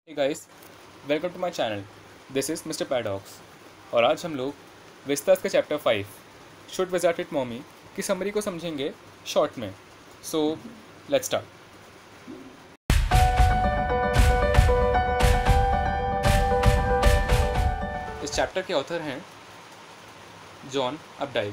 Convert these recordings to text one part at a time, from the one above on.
Hey guys, welcome to my channel. This is mister Paddocks और आज हम लोग विस्तास के chapter 5 should wizard hit mommy की समरी को समझेंगे शॉर्ट में। So let's start. इस चैप्टर के ऑथर हैं जॉन अपडाइक।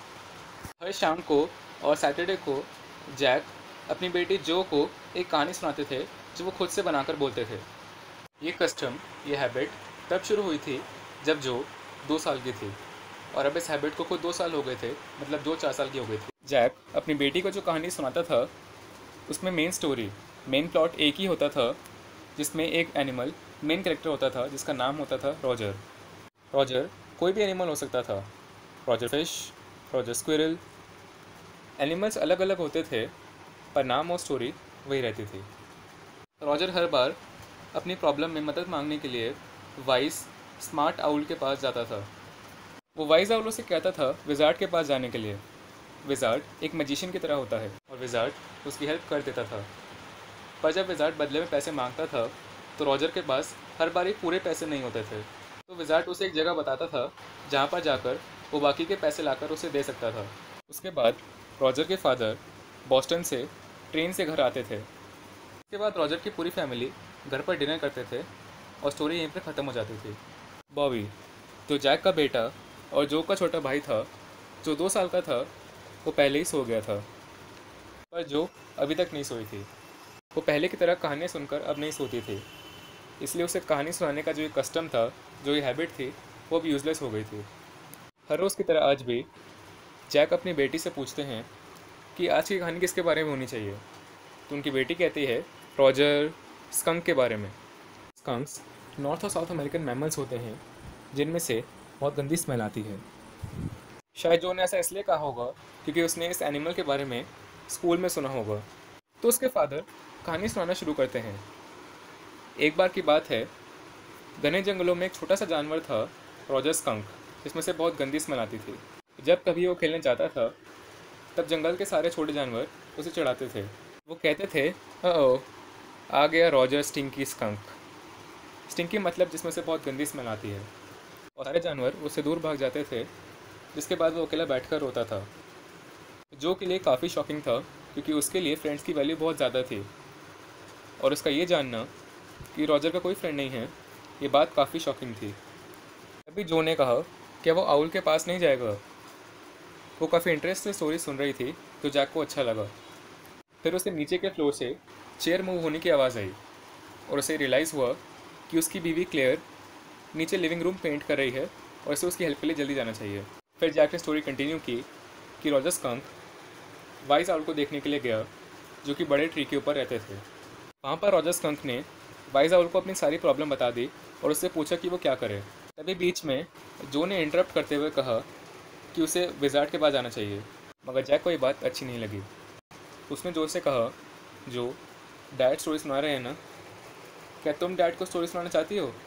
हर शाम को और सैटरडे को जैक अपनी बेटी जो को एक कहानी सुनाते थे जो वो खुद से बनाकर बोलते थे। ये कस्टम, ये हैबिट तब शुरू हुई थी जब जो 2 साल की थी और अब इस हैबिट को खुद 2 साल हो गए थे, मतलब जो 4 साल की हो गई थी। जैक अपनी बेटी को जो कहानी सुनाता था उसमें मेन प्लॉट एक ही होता था, जिसमें एक एनिमल मेन कैरेक्टर होता था जिसका नाम होता था रॉजर। रॉजर कोई भी एनिमल हो सकता था, Roger fish, Roger squirrel. Animals अलग अलग होते थे पर नाम और स्टोरी वही रहती थी। रॉजर हर बार अपनी प्रॉब्लम में मदद मांगने के लिए वाइस स्मार्ट आउल के पास जाता था। वो वाइस आउल से कहता था विजार्ड के पास जाने के लिए। विजार्ड एक मैजिशियन की तरह होता है और विजार्ड उसकी हेल्प कर देता था। पर जब विजार्ड बदले में पैसे मांगता था तो रॉजर के पास हर बार पूरे पैसे नहीं होते थे, तो विजार्ड उसे एक जगह बताता था जहाँ पर जाकर वो बाकी के पैसे लाकर उसे दे सकता था। उसके बाद रॉजर के फादर बॉस्टन से ट्रेन से घर आते थे। उसके बाद रॉजर की पूरी फैमिली घर पर डिनर करते थे और स्टोरी यहीं पर ख़त्म हो जाती थी। बॉबी, जो जैक का बेटा और जो का छोटा भाई था, जो 2 साल का था, वो पहले ही सो गया था। पर जो अभी तक नहीं सोई थी। वो पहले की तरह कहानियाँ सुनकर अब नहीं सोती थी, इसलिए उसे कहानी सुनाने का जो ये कस्टम था, जो ये हैबिट थी, वो अब यूज़लेस हो गई थी। हर रोज़ की तरह आज भी जैक अपनी बेटी से पूछते हैं कि आज की कहानी किसके बारे में होनी चाहिए। तो उनकी बेटी कहती है रॉजर स्कंक के बारे में। स्कंक्स नॉर्थ और साउथ अमेरिकन मैमल्स होते हैं जिनमें से बहुत गंदी स्मेल आती है। शायद जो ने ऐसा इसलिए कहा होगा क्योंकि उसने इस एनिमल के बारे में स्कूल में सुना होगा। तो उसके फादर कहानी सुनाना शुरू करते हैं। एक बार की बात है, घने जंगलों में एक छोटा सा जानवर था, रॉजर स्कंक, जिसमें से बहुत गंदी स्मेल आती थी। जब कभी वो खेलने जाता था तब जंगल के सारे छोटे जानवर उसे चिढ़ाते थे। वो कहते थे, ओ आ गया रॉजर स्टिंकी स्कंक। स्टिंकी मतलब जिसमें से बहुत गंदी स्मेल आती है। और सारे जानवर उससे दूर भाग जाते थे, जिसके बाद वो अकेला बैठकर रोता था, जो के लिए काफ़ी शॉकिंग था क्योंकि उसके लिए फ्रेंड्स की वैल्यू बहुत ज़्यादा थी। और उसका ये जानना कि रॉजर का कोई फ्रेंड नहीं है, ये बात काफ़ी शॉकिंग थी। तभी जो ने कहा कि वो आउल के पास नहीं जाएगा। वो काफ़ी इंटरेस्ट से स्टोरी सुन रही थी तो जैक को अच्छा लगा। फिर उसे नीचे के फ्लोर से चेयर मूव होने की आवाज़ आई और उसे रियलाइज़ हुआ कि उसकी बीवी क्लेयर नीचे लिविंग रूम पेंट कर रही है और उसे उसकी हेल्प के लिए जल्दी जाना चाहिए। फिर जैक ने स्टोरी कंटिन्यू की कि रॉजर स्कंक वाइस आउल को देखने के लिए गया, जो कि बड़े ट्री के ऊपर रहते थे। वहाँ पर रॉजर स्कंक ने वाइस आउल को अपनी सारी प्रॉब्लम बता दी और उससे पूछा कि वो क्या करे। तभी बीच में जो ने इंटरप्ट करते हुए कहा कि उसे विजार्ड के पास जाना चाहिए, मगर जैक को ये बात अच्छी नहीं लगी। उसने जो से कहा, जो डैड स्टोरी सुना रहे हैं ना, क्या तुम डैड को स्टोरी सुनाना चाहती हो?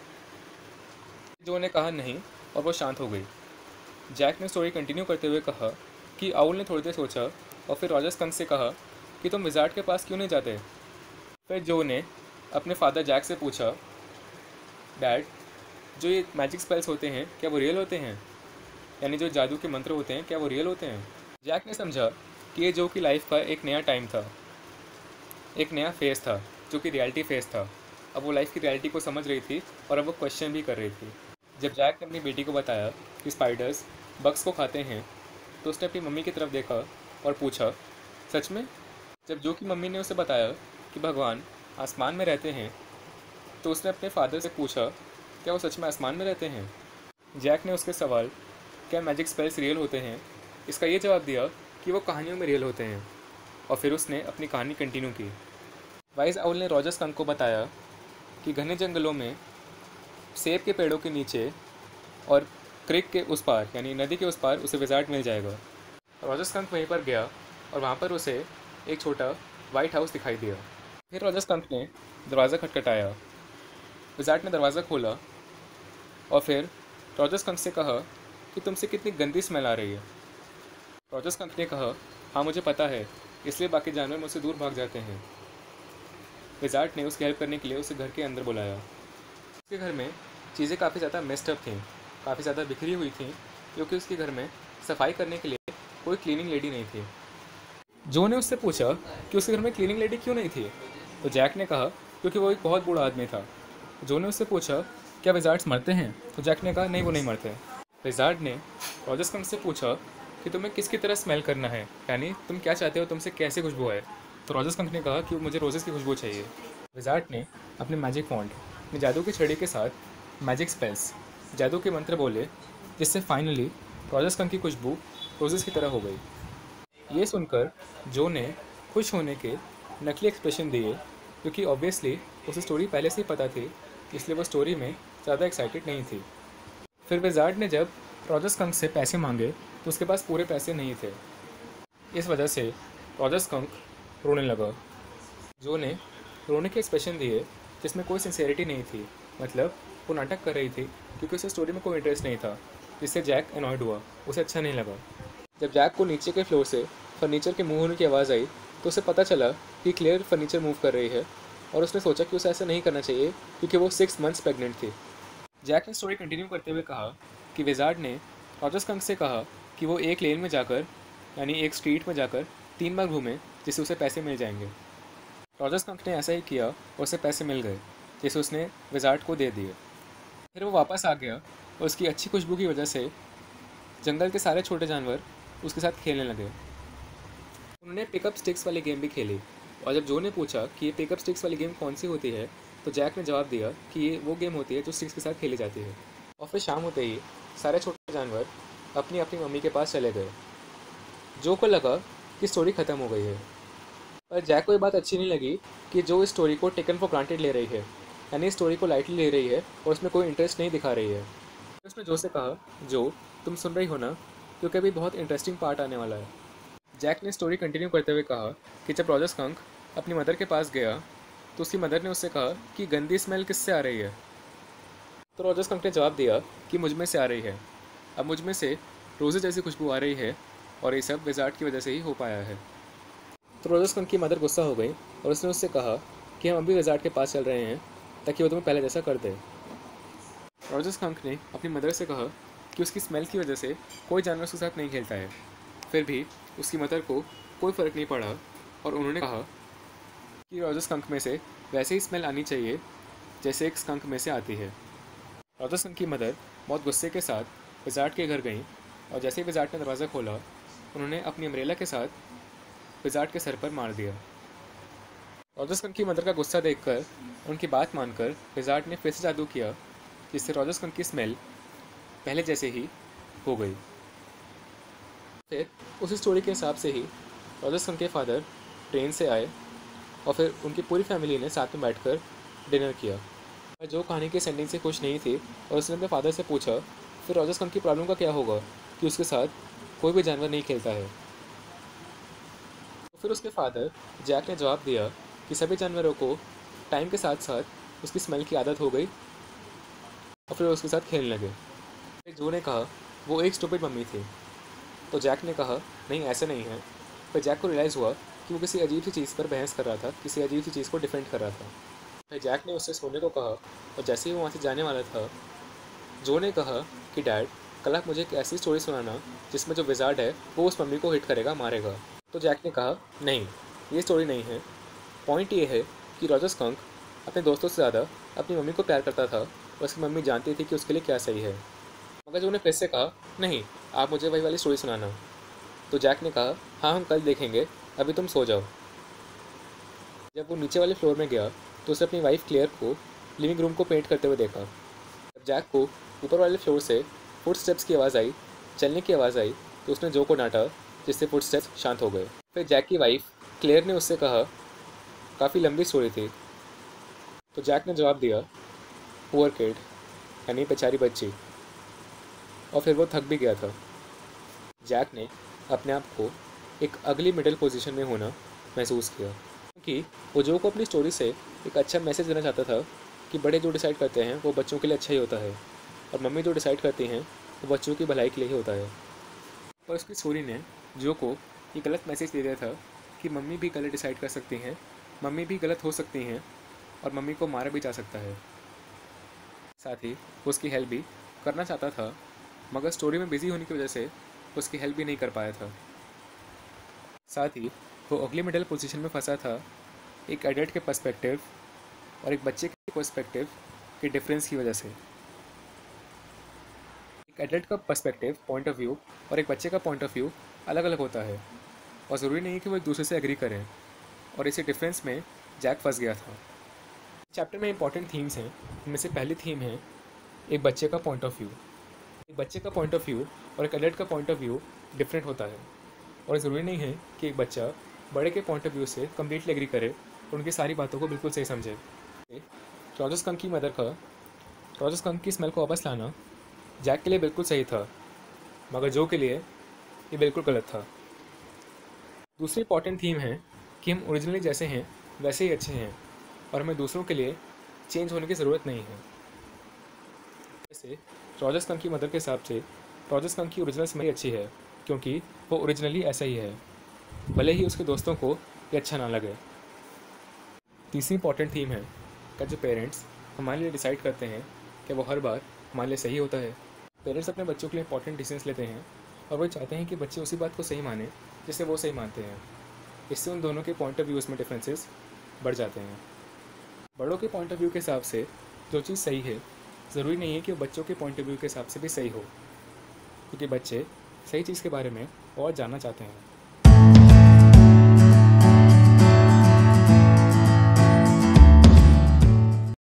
जो ने कहा नहीं और वो शांत हो गई। जैक ने स्टोरी कंटिन्यू करते हुए कहा कि आउल ने थोड़ी देर सोचा और फिर रॉजर स्कंक से कहा कि तुम विजार्ड के पास क्यों नहीं जाते। फिर जो ने अपने फादर जैक से पूछा, डैड, जो ये मैजिक स्पेल्स होते हैं क्या वो रियल होते हैं? यानी जो जादू के मंत्र होते हैं क्या वो रियल होते हैं? जैक ने समझा कि ये जो की लाइफ का एक नया टाइम था, एक नया फेज़ था, जो कि रियलिटी फेज़ था। अब वो लाइफ की रियलिटी को समझ रही थी और अब वो क्वेश्चन भी कर रही थी। जब जैक ने अपनी बेटी को बताया कि स्पाइडर्स बग्स को खाते हैं तो उसने अपनी मम्मी की तरफ देखा और पूछा, सच में? जब जो की मम्मी ने उसे बताया कि भगवान आसमान में रहते हैं तो उसने अपने फादर से पूछा, क्या वो सच में आसमान में रहते हैं? जैक ने उसके सवाल, क्या मैजिक स्पेल्स रियल होते हैं, इसका ये जवाब दिया कि वो कहानियों में रियल होते हैं। और फिर उसने अपनी कहानी कंटिन्यू की। वाइस आउल ने रॉजर स्कंक को बताया कि घने जंगलों में सेब के पेड़ों के नीचे और क्रिक के उस पार, यानी नदी के उस पार, उसे विजार्ड मिल जाएगा। रॉजर स्कंक वहीं पर गया और वहाँ पर उसे एक छोटा वाइट हाउस दिखाई दिया। फिर रॉजर स्कंक ने दरवाज़ा खटखटाया। विजार्ड ने दरवाज़ा खोला और फिर रॉजर स्कंक से कहा कि तुमसे कितनी गंदी स्मेल आ रही है। रॉजर स्कंक ने कहा, हाँ मुझे पता है, इसलिए बाकी जानवर मुझसे दूर भाग जाते हैं। विज़ार्ड ने उसकी हेल्प करने के लिए उसे घर के अंदर बुलाया। उसके घर में चीज़ें काफ़ी ज़्यादा मेस्ड अप थीं, काफ़ी ज़्यादा बिखरी हुई थीं, क्योंकि उसके घर में सफाई करने के लिए कोई क्लीनिंग लेडी नहीं थी। जो ने उससे पूछा कि उसके घर में क्लीनिंग लेडी क्यों नहीं थी, तो जैक ने कहा क्योंकि वो एक बहुत बूढ़ा आदमी था। जो ने उससे पूछा क्या विज़ार्ड्स मरते हैं, तो जैक ने कहा नहीं, वो नहीं मरते। विज़ार्ड ने रॉजर स्कंक से पूछा कि तुम्हें किसकी तरह स्मेल करना है, यानी तुम क्या चाहते हो, तुमसे कैसे खुशबू आए। तो रॉजर स्कंक ने कहा कि मुझे रोजेस की खुशबू चाहिए। विज़ार्ड ने अपने मैजिक वॉन्ड, अपनी जादू की छड़ी के साथ मैजिक स्पेल्स, जादू के मंत्र बोले, जिससे फाइनली रॉजर स्कंक की खुशबू रोजेस की तरह हो गई। ये सुनकर जो ने खुश होने के नकली एक्सप्रेशन दिए, क्योंकि ऑब्वियसली उसे स्टोरी पहले से ही पता थी, इसलिए वो स्टोरी में ज़्यादा एक्साइटेड नहीं थी। फिर विज़ार्ड ने जब रॉजर स्कंक से पैसे मांगे तो उसके पास पूरे पैसे नहीं थे। इस वजह से रॉजर स्कंक रोने लगा। जो ने रोने के एक्सप्रेशन दिए जिसमें कोई सिंसेरिटी नहीं थी, मतलब वो नाटक कर रही थी क्योंकि उसे स्टोरी में कोई इंटरेस्ट नहीं था, जिससे जैक अनॉयड हुआ, उसे अच्छा नहीं लगा। जब जैक को नीचे के फ्लोर से फर्नीचर के मूव होने की आवाज़ आई तो उसे पता चला कि क्लेयर फर्नीचर मूव कर रही है, और उसने सोचा कि उसे ऐसा नहीं करना चाहिए क्योंकि वो 6 मंथ्स प्रेग्नेंट थी। जैक ने स्टोरी कंटिन्यू करते हुए कहा कि विज़ार्ड ने रॉजर स्कंक से कहा कि वो एक लेन में जाकर, यानी एक स्ट्रीट में जाकर 3 बार घूमे, जिससे उसे पैसे मिल जाएंगे। रॉजर स्कंक ने ऐसा ही किया और उसे पैसे मिल गए, जिसे उसने विज़ार्ड को दे दिए। फिर वो वापस आ गया और उसकी अच्छी खुशबू की वजह से जंगल के सारे छोटे जानवर उसके साथ खेलने लगे। उन्होंने पिकअप स्टिक्स वाली गेम भी खेली, और जब जो ने पूछा कि ये पिकअप स्टिक्स वाली गेम कौन सी होती है, तो जैक ने जवाब दिया कि ये वो गेम होती है जो स्टिक्स के साथ खेली जाती है। और फिर शाम होते ही सारे छोटे जानवर अपनी अपनी मम्मी के पास चले गए। जो को लगा कि स्टोरी ख़त्म हो गई है, पर जैक को ये बात अच्छी नहीं लगी कि जो इस स्टोरी को टेकन फॉर ग्रांटेड ले रही है, यानी इस स्टोरी को लाइटली ले रही है और उसमें कोई इंटरेस्ट नहीं दिखा रही है। उसने जो से कहा, जो तुम सुन रही हो ना, क्योंकि अभी बहुत इंटरेस्टिंग पार्ट आने वाला है। जैक ने स्टोरी कंटिन्यू करते हुए कहा कि जब रॉजर स्कंक अपनी मदर के पास गया तो उसकी मदर ने उससे कहा कि गंदी स्मेल किससे आ रही है। तो रॉजर स्कंक ने जवाब दिया कि मुझ में से आ रही है। अब मुझ में से रोज़े जैसी खुशबू आ रही है, और ये सब विज़ार्ड की वजह से ही हो पाया है। तो रॉजर स्कंक की मदर गुस्सा हो गई और उसने उससे कहा कि हम अभी विज़ार्ड के पास चल रहे हैं ताकि वो तुम्हें पहले जैसा कर दे। रॉजर स्कंक ने अपनी मदर से कहा कि उसकी स्मेल की वजह से कोई जानवर उसके साथ नहीं खेलता है। फिर भी उसकी मदर को कोई फ़र्क नहीं पड़ा, और उन्होंने कहा कि रॉजर स्कंक में से वैसे ही स्मेल आनी चाहिए जैसे एक स्कंक में से आती है। रॉजर स्कंक की मदर बहुत गुस्से के साथ विज़ार्ड के घर गई, और जैसे ही विज़ार्ड ने दरवाज़ा खोला, उन्होंने अपनी अम्ब्रेला के साथ विज़ार्ड के सर पर मार दिया। रॉजर स्कंक की मदर का गुस्सा देखकर, उनकी बात मानकर विज़ार्ड ने फिर से जादू किया, जिससे रॉजर स्कंक की स्मेल पहले जैसे ही हो गई। फिर उसी स्टोरी के हिसाब से ही रॉजर स्कंक के फादर ट्रेन से आए, और फिर उनकी पूरी फैमिली ने साथ में बैठकर डिनर किया। और जो कहानी की सेंडिंग से खुश नहीं थी, और उसने अपने फादर से पूछा फिर रॉजर स्कंक की प्रॉब्लम का क्या होगा कि उसके साथ कोई भी जानवर नहीं खेलता है। तो फिर उसके फादर जैक ने जवाब दिया कि सभी जानवरों को टाइम के साथ साथ उसकी स्मेल की आदत हो गई, और फिर उसके साथ खेलने लगे। फिर जो ने कहा वो एक स्टूपिड मम्मी थी। तो जैक ने कहा नहीं, ऐसा नहीं है। फिर जैक को रियलाइज़ हुआ कि वो किसी अजीब सी चीज़ पर बहस कर रहा था, किसी अजीब सी चीज़ को डिफेंड कर रहा था। फिर जैक ने उससे सोने को कहा, और जैसे ही वो वहाँ से जाने वाला था, जो ने कहा कि डैड, कल आप मुझे एक ऐसी स्टोरी सुनाना जिसमें जो विज़ार्ड है वो उस मम्मी को हिट करेगा, मारेगा। तो जैक ने कहा नहीं, ये स्टोरी नहीं है। पॉइंट ये है कि रॉजर स्कंक अपने दोस्तों से ज़्यादा अपनी मम्मी को प्यार करता था, और उसकी मम्मी जानती थी कि उसके लिए क्या सही है। मगर जो ने फिर से कहा नहीं, आप मुझे वही वाली स्टोरी सुनाना। तो जैक ने कहा हाँ, हम कल देखेंगे, अभी तुम सो जाओ। जब वो नीचे वाले फ्लोर में गया तो उसे अपनी वाइफ क्लेयर को लिविंग रूम को पेंट करते हुए देखा। जब जैक को ऊपर वाले फ्लोर से फुट स्टेप्स की आवाज़ आई, चलने की आवाज़ आई, तो उसने जो को डांटा, जिससे फुट स्टेप्स शांत हो गए। फिर जैक की वाइफ क्लेयर ने उससे कहा काफ़ी लंबी स्टोरी थी। तो जैक ने जवाब दिया पुअर किड, यानी बेचारी बच्ची, और फिर वो थक भी गया था। जैक ने अपने आप को एक अगली मिडिल पोजीशन में होना महसूस किया, क्योंकि वो जो को अपनी स्टोरी से एक अच्छा मैसेज देना चाहता था कि बड़े जो डिसाइड करते हैं वो बच्चों के लिए अच्छा ही होता है, और मम्मी जो डिसाइड करती हैं वो बच्चों की भलाई के लिए ही होता है। पर उसकी स्टोरी ने जो को ये गलत मैसेज दे दिया था कि मम्मी भी गलत डिसाइड कर सकती हैं, मम्मी भी गलत हो सकती हैं और मम्मी को मारा भी जा सकता है। साथ ही वो उसकी हेल्प भी करना चाहता था, मगर स्टोरी में बिजी होने की वजह से उसकी हेल्प भी नहीं कर पाया था। साथ ही वो अगली मिडल पोजीशन में फंसा था, एक एडल्ट के पर्सपेक्टिव और एक बच्चे के पर्सपेक्टिव के डिफरेंस की वजह से। एक एडल्ट का पर्सपेक्टिव पॉइंट ऑफ व्यू और एक बच्चे का पॉइंट ऑफ व्यू अलग अलग होता है और ज़रूरी नहीं है कि वो एक दूसरे से एग्री करें, और इसी डिफरेंस में जैक फंस गया था। चैप्टर में इंपॉर्टेंट थीम्स हैं। इनमें से पहली थीम है एक बच्चे का पॉइंट ऑफ व्यू। एक बच्चे का पॉइंट ऑफ व्यू और एक एडल्ट का पॉइंट ऑफ व्यू डिफरेंट होता है, और ज़रूरी नहीं है कि एक बच्चा बड़े के पॉइंट ऑफ व्यू से कम्प्लीटली एग्री करे और उनकी सारी बातों को बिल्कुल सही समझे। रॉजर स्कंक की मदर का रॉजर स्कंक की स्मेल को वापस लाना जैक के लिए बिल्कुल सही था, मगर जो के लिए ये बिल्कुल गलत था। दूसरी इंपॉर्टेंट थीम है कि हम ओरिजिनली जैसे हैं वैसे ही अच्छे हैं और हमें दूसरों के लिए चेंज होने की ज़रूरत नहीं है। जैसे रॉजर स्कंक की मदर के हिसाब से रॉजर स्कंक की ओरिजिनल स्मेल अच्छी है क्योंकि वो ओरिजिनली ऐसा ही है, भले ही उसके दोस्तों को ये अच्छा ना लगे। तीसरी इंपॉर्टेंट थीम है कि जो पेरेंट्स हमारे लिए डिसाइड करते हैं कि वो हर बार हमारे लिए सही होता है। पेरेंट्स अपने बच्चों के लिए इंपॉर्टेंट डिसीजंस लेते हैं और वो चाहते हैं कि बच्चे उसी बात को सही माने जिससे वो सही मानते हैं। इससे उन दोनों के पॉइंट ऑफ व्यूज़ में डिफरेंसेस बढ़ जाते हैं। बड़ों के पॉइंट ऑफ व्यू के हिसाब से जो चीज़ सही है, ज़रूरी नहीं है कि वो बच्चों के पॉइंट ऑफ व्यू के हिसाब से भी सही हो, क्योंकि बच्चे सही चीज़ के बारे में और जानना चाहते हैं।